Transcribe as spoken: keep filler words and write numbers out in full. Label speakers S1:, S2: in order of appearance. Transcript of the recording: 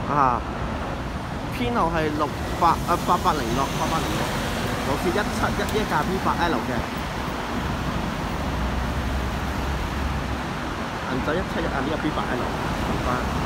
S1: 啊，編號係六八啊八八零六八八零六，老鐵一七一一架 B 八 L 嘅，銀仔一七一啊呢個 B 八 L，唔該。